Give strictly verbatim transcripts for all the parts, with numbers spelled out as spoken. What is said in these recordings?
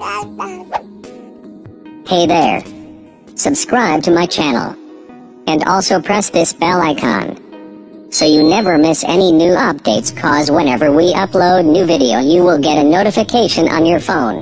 Hey there. Subscribe to my channel. And also press this bell icon. So you never miss any new updates, cause whenever we upload new video you will get a notification on your phone.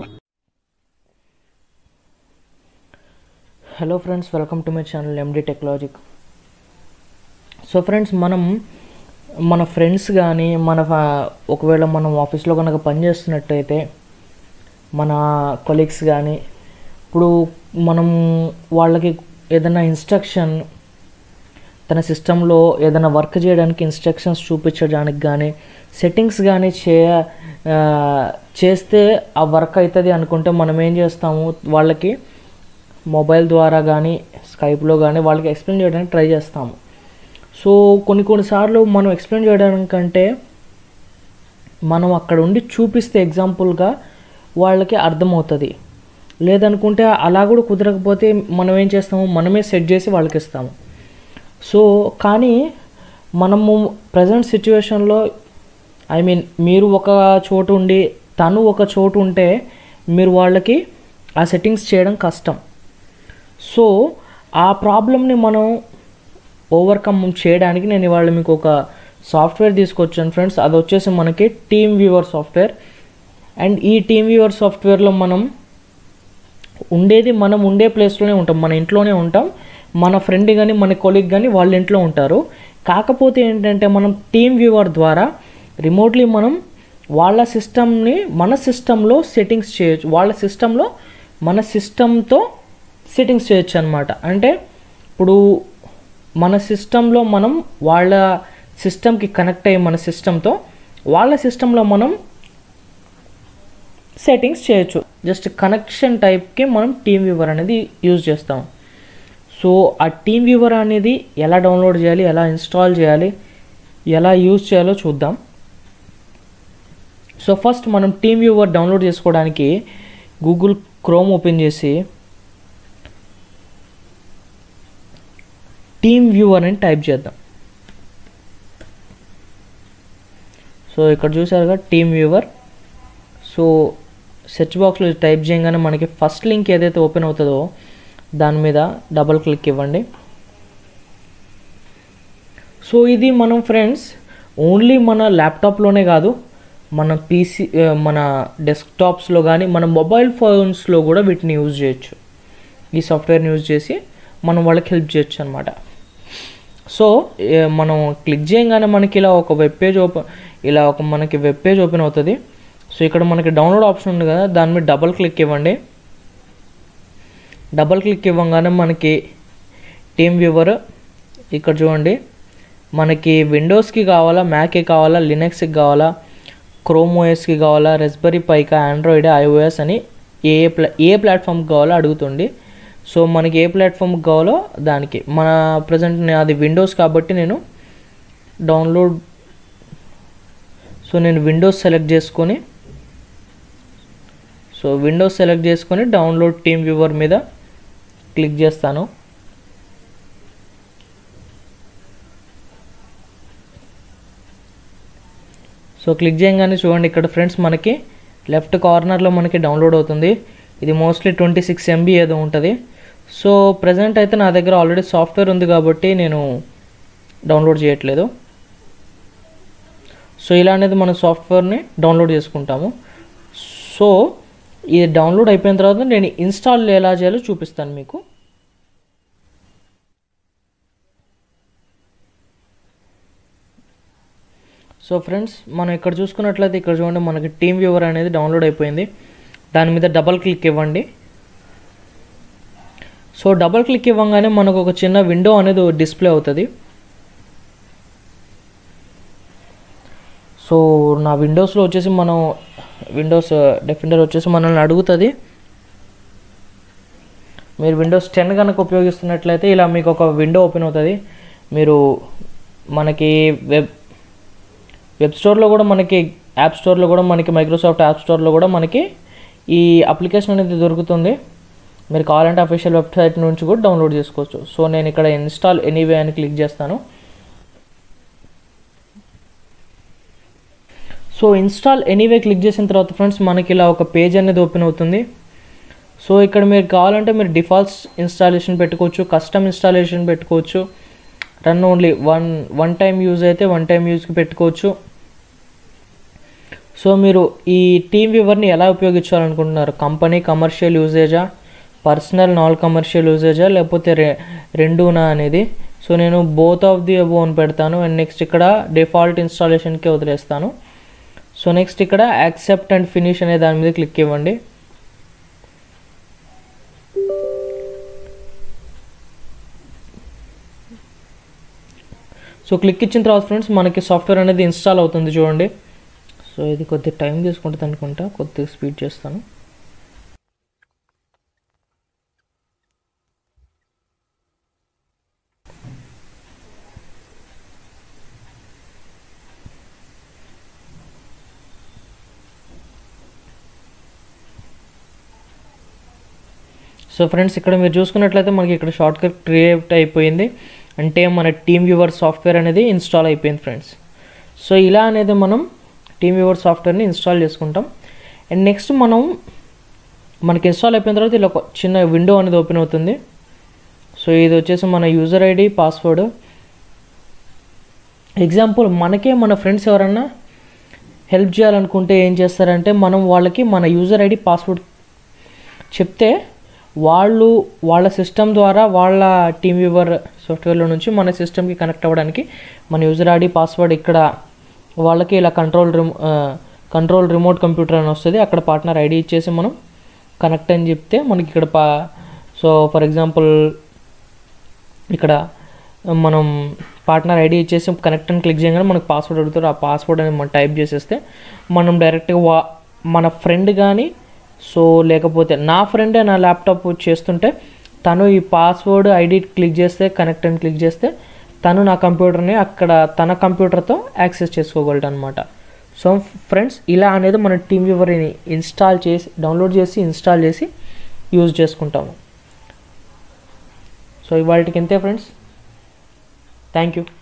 Hello friends, welcome to my channel M D Tech Logic. So friends, మనం మన friends కానీ మన ఒకవేళ మనం ఆఫీస్లో కనుక పనిచేస్తున్నట్టయితే మన colleagues కానీ ఇప్పుడు మనం వాళ్ళకి ఏదైనా ఇన్స్ట్రక్షన్ తన సిస్టంలో ఏదైనా వర్క్ చేయడానికి ఇన్స్ట్రక్షన్స్ చూపించడానికి కానీ సెట్టింగ్స్ కానీ చేయ చేస్తే ఆ వర్క్ అవుతుంది అనుకుంటే మనం ఏం చేస్తాము, వాళ్ళకి మొబైల్ ద్వారా కానీ స్కైప్లో కానీ వాళ్ళకి ఎక్స్ప్లెయిన్ చేయడానికి ట్రై చేస్తాము. సో కొన్ని కొన్నిసార్లు మనం ఎక్స్ప్లెయిన్ చేయడానికంటే మనం అక్కడ ఉండి చూపిస్తే ఎగ్జాంపుల్గా వాళ్ళకి అర్థమవుతుంది. లేదనుకుంటే అలా కూడా కుదరకపోతే మనం ఏం చేస్తాము, మనమే సెట్ చేసి వాళ్ళకి ఇస్తాము. సో కానీ మనము ప్రజెంట్ సిచ్యువేషన్లో ఐ మీన్ మీరు ఒక చోటు ఉండి తను ఒక చోటు ఉంటే మీరు వాళ్ళకి ఆ సెట్టింగ్స్ చేయడం కష్టం. సో ఆ ప్రాబ్లమ్ని మనం ఓవర్కమ్ చేయడానికి నేను ఇవాళ మీకు ఒక సాఫ్ట్వేర్ తీసుకొచ్చాను ఫ్రెండ్స్. అది వచ్చేసి మనకి టీమ్ వ్యూవర్ సాఫ్ట్వేర్. అండ్ ఈ టీమ్ వ్యూవర్ సాఫ్ట్వేర్లో మనం ఉండేది మనం ఉండే ప్లేస్లోనే ఉంటాం, మన ఇంట్లోనే ఉంటాం. మన ఫ్రెండ్ కానీ మన కొలీగ్ కానీ వాళ్ళ ఇంట్లో ఉంటారు. కాకపోతే ఏంటంటే మనం టీమ్ వ్యూవర్ ద్వారా రిమోట్లీ మనం వాళ్ళ సిస్టమ్ని మన సిస్టంలో సెట్టింగ్స్ చేయొచ్చు, వాళ్ళ సిస్టంలో మన సిస్టంతో సెట్టింగ్స్ చేయొచ్చు అనమాట. అంటే ఇప్పుడు మన సిస్టంలో మనం వాళ్ళ సిస్టమ్కి కనెక్ట్ అయ్యి మన సిస్టంతో వాళ్ళ సిస్టంలో మనం సెట్టింగ్స్ చేయొచ్చు. జస్ట్ కనెక్షన్ టైప్కి మనం టీమ్ వ్యూవర్ అనేది యూజ్ చేస్తాం. సో ఆ టీమ్ వ్యూవర్ అనేది ఎలా డౌన్లోడ్ చేయాలి, ఎలా ఇన్స్టాల్ చేయాలి, ఎలా యూజ్ చేయాలో చూద్దాం. సో ఫస్ట్ మనం టీమ్ వ్యూవర్ డౌన్లోడ్ చేసుకోవడానికి గూగుల్ క్రోమ్ ఓపెన్ చేసి టీమ్ వ్యూవర్ అని టైప్ చేద్దాం. సో ఇక్కడ చూసారుగా టీమ్ వ్యూవర్. సో సెర్చ్ బాక్స్లో టైప్ చేయగానే మనకి ఫస్ట్ లింక్ ఏదైతే ఓపెన్ అవుతుందో దాని మీద డబల్ క్లిక్ ఇవ్వండి. సో ఇది మనం ఫ్రెండ్స్ ఓన్లీ మన ల్యాప్టాప్లోనే కాదు, మన పీసీ మన డెస్క్టాప్స్లో కానీ మన మొబైల్ ఫోన్స్లో కూడా వీటిని యూజ్ చేయొచ్చు. ఈ సాఫ్ట్వేర్ని యూజ్ చేసి మనం వాళ్ళకి హెల్ప్ చేయొచ్చు అనమాట. సో మనం క్లిక్ చేయగానే మనకి ఇలా ఒక వెబ్ పేజ్ ఓపెన్ ఇలా ఒక మనకి వెబ్ పేజ్ ఓపెన్ అవుతుంది. సో ఇక్కడ మనకి డౌన్లోడ్ ఆప్షన్ ఉంది కదా, దాని మీద డబల్ క్లిక్ ఇవ్వండి. డబల్ క్లిక్ ఇవ్వగానే మనకి టీమ్ వ్యూవర్ ఇక్కడ చూడండి, మనకి విండోస్కి కావాలా, మ్యాక్కి కావాలా, లినక్స్కి కావాలా, క్రోమ్ ఓఎస్కి కావాలా, రెస్బెరీ పైకా, ఆండ్రాయిడ్, ఐఓఎస్ అని ఏ ప్లా ఏ ప్లాట్ఫామ్కి కావాలో అడుగుతుంది. సో మనకి ఏ ప్లాట్ఫామ్కి కావాలో దానికి మన ప్రజెంట్ అది విండోస్ కాబట్టి నేను డౌన్లోడ్ సో నేను విండోస్ సెలెక్ట్ చేసుకొని సో విండోస్ సెలెక్ట్ చేసుకొని డౌన్లోడ్ టీమ్ వ్యూవర్ మీద క్లిక్ చేస్తాను. సో క్లిక్ చేయగానే చూడండి ఇక్కడ ఫ్రెండ్స్ మనకి లెఫ్ట్ కార్నర్లో మనకి డౌన్లోడ్ అవుతుంది. ఇది మోస్ట్లీ ట్వంటీ సిక్స్ ఎంబీ ఏదో ఉంటుంది. సో ప్రజెంట్ అయితే నా దగ్గర ఆల్రెడీ సాఫ్ట్వేర్ ఉంది కాబట్టి నేను డౌన్లోడ్ చేయట్లేదు. సో ఇలా అనేది మనం సాఫ్ట్వేర్ని డౌన్లోడ్ చేసుకుంటాము. సో ఇది డౌన్లోడ్ అయిపోయిన తర్వాత నేను ఇన్స్టాల్ ఎలా చేయాలో చూపిస్తాను మీకు. సో ఫ్రెండ్స్ మనం ఇక్కడ చూసుకున్నట్లయితే ఇక్కడ చూడండి మనకి టీమ్ వ్యూవర్ అనేది డౌన్లోడ్ అయిపోయింది. దాని మీద డబల్ క్లిక్ ఇవ్వండి. సో డబల్ క్లిక్ ఇవ్వగానే మనకు ఒక చిన్న విండో అనేది డిస్ప్లే అవుతుంది. సో నా విండోస్లో వచ్చేసి మనం విండోస్ డెఫినెటర్ వచ్చేసి మనల్ని అడుగుతుంది, మీరు విండోస్ టెన్ కనుక ఉపయోగిస్తున్నట్లయితే ఇలా మీకు ఒక విండో ఓపెన్ అవుతుంది. మీరు మనకి వెబ్ వెబ్ స్టోర్లో కూడా మనకి యాప్ స్టోర్లో కూడా మనకి మైక్రోసాఫ్ట్ యాప్ స్టోర్లో కూడా మనకి ఈ అప్లికేషన్ అనేది దొరుకుతుంది. మీరు కావాలంటే అఫీషియల్ వెబ్సైట్ నుంచి కూడా డౌన్లోడ్ చేసుకోవచ్చు. సో నేను ఇక్కడ ఇన్స్టాల్ ఎనీవే అని క్లిక్ చేస్తాను. సో ఇన్స్టాల్ ఎనీవే క్లిక్ చేసిన తర్వాత ఫ్రెండ్స్ మనకి ఇలా ఒక పేజ్ అనేది ఓపెన్ అవుతుంది. సో ఇక్కడ మీరు కావాలంటే మీరు డిఫాల్ట్స్ ఇన్స్టాలేషన్ పెట్టుకోవచ్చు, కస్టమ్ ఇన్స్టాలేషన్ పెట్టుకోవచ్చు, run only one one time use అయితే వన్ టైం యూజ్కి పెట్టుకోవచ్చు. సో మీరు ఈ టీమ్ వ్యూవర్ని ఎలా ఉపయోగించాలనుకుంటున్నారు? కంపెనీ కమర్షియల్ యూజేజా, పర్సనల్ నాన్ కమర్షియల్ యూజేజా, లేకపోతే రె రెండునా అనేది. సో నేను బోత్ ఆఫ్ ది అబోవ్ అని పెడతాను. అండ్ నెక్స్ట్ ఇక్కడ డిఫాల్ట్ ఇన్స్టాలేషన్కే వదిలేస్తాను. సో నెక్స్ట్ ఇక్కడ యాక్సెప్ట్ అండ్ ఫినిష్ అనే దాని మీద క్లిక్ ఇవ్వండి. సో క్లిక్ ఇచ్చిన తర్వాత ఫ్రెండ్స్ మనకి సాఫ్ట్వేర్ అనేది ఇన్స్టాల్ అవుతుంది చూడండి. సో ఇది కొద్దిగా టైం తీసుకుంటుంది అనుకుంటా, కొద్దిగా స్పీడ్ చేస్తాను. సో ఫ్రెండ్స్ ఇక్కడ మీరు చూసుకున్నట్లయితే మనకి ఇక్కడ షార్ట్కట్ క్రియేట్ అయిపోయింది, అంటే మన టీమ్ వ్యూవర్ సాఫ్ట్వేర్ అనేది ఇన్స్టాల్ అయిపోయింది ఫ్రెండ్స్. సో ఇలా అనేది మనం టీమ్ వ్యూవర్ సాఫ్ట్వేర్ని ఇన్స్టాల్ చేసుకుంటాం. అండ్ నెక్స్ట్ మనం మనకి ఇన్స్టాల్ అయిపోయిన తర్వాత ఇలా ఒక చిన్న విండో అనేది ఓపెన్ అవుతుంది. సో ఇది వచ్చేసి మన యూజర్ ఐడి, పాస్వర్డ్. ఎగ్జాంపుల్ మనకే మన ఫ్రెండ్స్ ఎవరన్నా హెల్ప్ చేయాలనుకుంటే ఏం చేస్తారంటే మనం వాళ్ళకి మన యూజర్ ఐడి, పాస్వర్డ్ చెప్తే వాళ్ళు వాళ్ళ సిస్టమ్ ద్వారా వాళ్ళ టీమ్ వ్యూవర్ సాఫ్ట్వేర్లో నుంచి మన సిస్టమ్కి కనెక్ట్ అవ్వడానికి మన యూజర్ ఐడి, పాస్వర్డ్ ఇక్కడ వాళ్ళకి ఇలా control remote control remote computer అని వస్తుంది. అక్కడ పార్ట్నర్ ఐడి ఇచ్చేసి మనం కనెక్ట్ అని చెప్తే మనకి ఇక్కడ పా సో ఫర్ ఎగ్జాంపుల్ ఇక్కడ మనం పార్ట్నర్ ఐడి ఇచ్చేసి కనెక్ట్ అని క్లిక్ చేయగానే మనకు పాస్వర్డ్ అడుగుతారు. ఆ పాస్వర్డ్ అని మనం టైప్ చేసేస్తే మనం డైరెక్ట్గా వా మన ఫ్రెండ్ కానీ, సో లేకపోతే నా ఫ్రెండే నా ల్యాప్టాప్ చేస్తుంటే తను ఈ పాస్వర్డ్ ఐడి క్లిక్ చేస్తే, కనెక్ట్ అని క్లిక్ చేస్తే తను నా కంప్యూటర్ని అక్కడ తన కంప్యూటర్తో యాక్సెస్ చేసుకోగలడు అనమాట. సో ఫ్రెండ్స్ ఇలా అనేది మన టీమ్ వ్యూవర్ని ఇన్స్టాల్ చేసి డౌన్లోడ్ చేసి ఇన్స్టాల్ చేసి యూజ్ చేసుకుంటాము. సో ఇవాళకి ఇంతే ఫ్రెండ్స్, థ్యాంక్ యూ.